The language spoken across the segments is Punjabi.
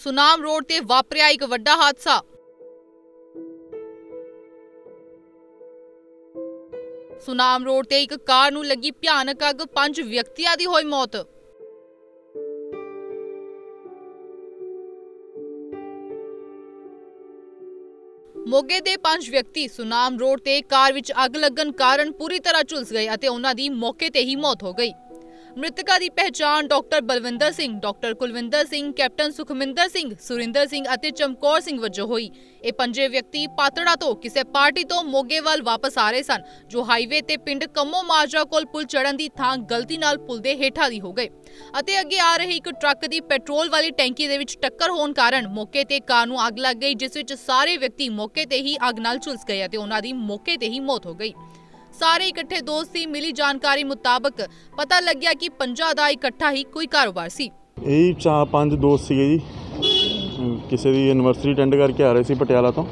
सुनाम रोड ते वापरिया एक वड्डा हादसा। सुनाम रोड ते एक कार नूं लगी भयानक अग, 5 व्यक्तियों की होई मौत। मोगे दे 5 व्यक्ति सुनाम रोड ते कार विच अग लगन कारण पूरी तरह झुलस गए अते उन्हां दी मौके ते ही मौत हो गई। मृतकों की पहचान doctor Balwinder Singh, doctor Kulwinder Singh, captain Sukhminder Singh, Surinder Singh अते चमकौर सिंह वजों हुई। ये 5 व्यक्ति पातड़ा तो किसी पार्टी तो मोगे वाल वापस आ रहे सन, जो हाईवे ते पिंड कम्मो माजरा कोल पुल चढ़न की थां गलती नाल पुल दे हेठा दी हो गए अते अगे आ रही एक ट्रक की पेट्रोल वाली टैंकी दे विच टक्कर होने कारण मौके ते कार नूं अग लग गई, जिस विच सारे व्यक्ति मौके ते ही अग नाल झुलस गए अते उन्हां दी मौके ते ही मौत हो गई। सारे इकट्ठे दोस्त सी। मिली जानकारी मुताबक पता लग्या कि 5 दा इकट्ठा ही कोई कारोबार सी। यही 4-5 दोस्त सीगे जी, किसी की एनिवर्सरी अटेंड करके आ रहे सी पटियाला तो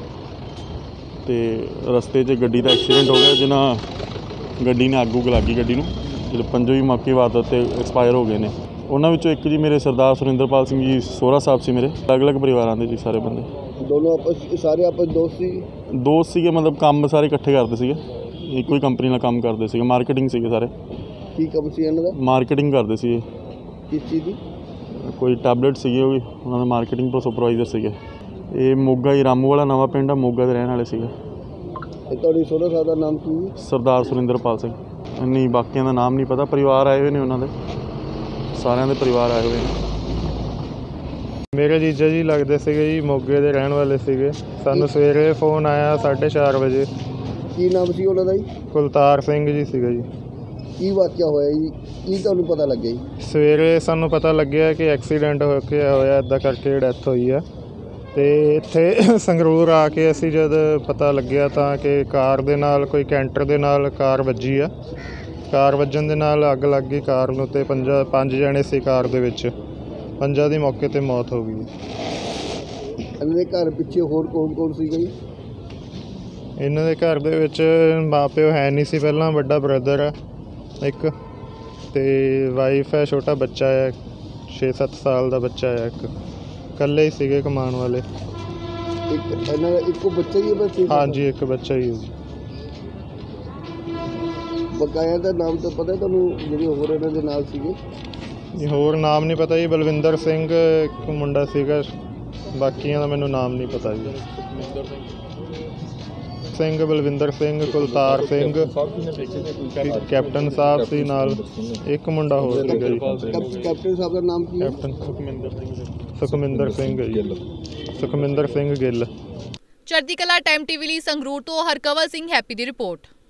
रस्ते 'च गड्डी का एक्सीडेंट हो गया, जिन्हां गड्डी ने अग उग लग गई गड्डी नूं, जो 5 ही मौके वारदात ते एक्सपायर हो गए ने। उन्हां विचों एक जी मेरे सरदार सुरिंदरपाल सिंह जी सोहरा साहब सी, मेरे अलग अलग परिवारां दे जी सारे बंदे। दोनों सारे आपस दोस्त सीगे, मतलब काम सारे इकट्ठे करते सीगे, ਇੱਕੋ ਹੀ ਕੰਪਨੀ ਨਾਲ ਕੰਮ ਕਰਦੇ ਸੀਗੇ, ਮਾਰਕੀਟਿੰਗ ਸੀਗੇ ਸਾਰੇ। ਕੀ ਕੰਮ ਸੀ ਇਹਨਾਂ ਦਾ? ਮਾਰਕੀਟਿੰਗ ਕਰਦੇ ਸੀ। ਕਿਸ ਚੀਜ਼ ਦੀ? ਕੋਈ ਟੈਬਲੇਟ ਸੀਗੇ, ਉਹ ਵੀ ਉਹਨਾਂ ਦਾ ਮਾਰਕੀਟਿੰਗ ਸੁਪਰਵਾਈਜ਼ਰ ਸੀਗੇ। ਇਹ ਮੋਗਾ ਹੀ ਰਾਮੂ ਵਾਲਾ ਨਵਾਂ ਪਿੰਡ ਆ, ਮੋਗਾ ਦੇ ਰਹਿਣ ਵਾਲੇ ਸੀਗੇ। ਤੇ ਤੁਹਾਡੀ ਸੋਹਰਾ ਸਾਹਿਬ ਦਾ ਨਾਮ ਕੀ? ਸਰਦਾਰ ਸੁਰਿੰਦਰਪਾਲ ਸਿੰਘ। ਨਹੀਂ, ਬਾਕੀਆਂ ਦਾ ਨਾਮ ਨਹੀਂ ਪਤਾ। ਪਰਿਵਾਰ ਆਏ ਹੋਏ ਨੇ ਉਹਨਾਂ ਦੇ, ਸਾਰਿਆਂ ਦੇ ਪਰਿਵਾਰ ਆਏ ਹੋਏ ਨੇ। ਮੇਰੇ ਜੀਜਾ ਜੀ ਲੱਗਦੇ ਸੀਗੇ ਜੀ, ਮੋਗੇ ਦੇ ਰਹਿਣ ਵਾਲੇ ਸੀਗੇ। ਸਾਨੂੰ ਸਵੇਰੇ ਫੋਨ ਆਇਆ 4:30 ਵਜੇ। ਕੀ ਨਾਮ ਸੀ ਉਹਨਾਂ ਦਾ ਜੀ? ਕੁਲਤਾਰ ਸਿੰਘ ਜੀ ਸੀਗਾ ਜੀ। ਕੀ ਵਾਕਿਆ ਹੋਇਆ ਜੀ? ਕੀ ਤੁਹਾਨੂੰ ਪਤਾ ਲੱਗਿਆ ਜੀ? ਸਵੇਰੇ ਸਾਨੂੰ ਪਤਾ ਲੱਗਿਆ ਕਿ ਐਕਸੀਡੈਂਟ ਹੋ ਕੇ ਹੋਇਆ, ਇੱਦਾਂ ਕਰਕੇ ਡੈਥ ਹੋਈ ਆ। ਅਤੇ ਇੱਥੇ ਸੰਗਰੂਰ ਆ ਕੇ ਅਸੀਂ ਜਦ ਪਤਾ ਲੱਗਿਆ ਤਾਂ ਕਿ ਕਾਰ ਦੇ ਨਾਲ, ਕੋਈ ਕੈਂਟਰ ਦੇ ਨਾਲ ਕਾਰ ਵੱਜੀ ਆ। ਕਾਰ ਵੱਜਣ ਦੇ ਨਾਲ ਅੱਗ ਲੱਗ ਗਈ ਕਾਰ ਨੂੰ, ਅਤੇ 5 ਜਣੇ ਸੀ ਕਾਰ ਦੇ ਵਿੱਚ। 5 ਦੀ ਮੌਕੇ 'ਤੇ ਮੌਤ ਹੋ ਗਈ। ਇਹਨਾਂ ਦੇ ਘਰ ਪਿੱਛੇ ਹੋਰ ਕੌਣ ਸੀਗਾ ਜੀ? ਇਹਨਾਂ ਦੇ ਘਰ ਦੇ ਵਿੱਚ ਮਾਂ ਪਿਓ ਹੈ ਨਹੀਂ ਸੀ ਪਹਿਲਾਂ, ਵੱਡਾ ਬ੍ਰਦਰ ਆ ਇੱਕ, ਅਤੇ ਵਾਈਫ ਹੈ, ਛੋਟਾ ਬੱਚਾ ਹੈ, 6-7 ਸਾਲ ਦਾ ਬੱਚਾ ਹੈ ਇੱਕ। ਇਕੱਲੇ ਹੀ ਸੀਗੇ ਕਮਾਉਣ ਵਾਲੇ। ਇਹਨਾਂ ਦਾ ਇੱਕੋ ਬੱਚਾ ਹੀ ਹੈ ਬਸ? ਹਾਂਜੀ, ਇੱਕ ਬੱਚਾ ਹੀ ਹੈ ਜੀ। ਬਕਾਇਆ ਦਾ ਨਾਮ ਤਾਂ ਪਤਾ ਤੁਹਾਨੂੰ, ਜਿਹੜੇ ਹੋਰ ਇਹਨਾਂ ਦੇ ਨਾਲ ਸੀਗੇ? ਹੋਰ ਨਾਮ ਨਹੀਂ ਪਤਾ ਜੀ। ਬਲਵਿੰਦਰ ਸਿੰਘ ਇੱਕ ਮੁੰਡਾ ਸੀਗਾ, ਬਾਕੀਆਂ ਦਾ ਮੈਨੂੰ ਨਾਮ ਨਹੀਂ ਪਤਾ ਜੀ। ਸਿੰਘ, ਬਲਵਿੰਦਰ ਸਿੰਘ, ਕੁਲਤਾਰ ਸਿੰਘ, ਕੈਪਟਨ ਸਾਹਿਬ ਸੀ ਨਾਲ, ਇੱਕ ਮੁੰਡਾ ਹੋਰ ਸੀਗਾ ਜੀ। ਕੈਪਟਨ ਸਾਹਿਬ ਦਾ ਨਾਮ ਕੀ? ਕੈਪਟਨ ਸੁਖਮਿੰਦਰ ਸਿੰਘ ਜੀ, ਸੁਖਮਿੰਦਰ ਸਿੰਘ ਗਿੱਲ। ਚੜ੍ਹਦੀ ਕਲਾ ਟਾਈਮ ਟੀਵੀ ਲਈ ਸੰਗਰੂਰ ਤੋਂ ਹਰਕਵਲ ਸਿੰਘ ਹੈਪੀ ਦੀ ਰਿਪੋਰਟ।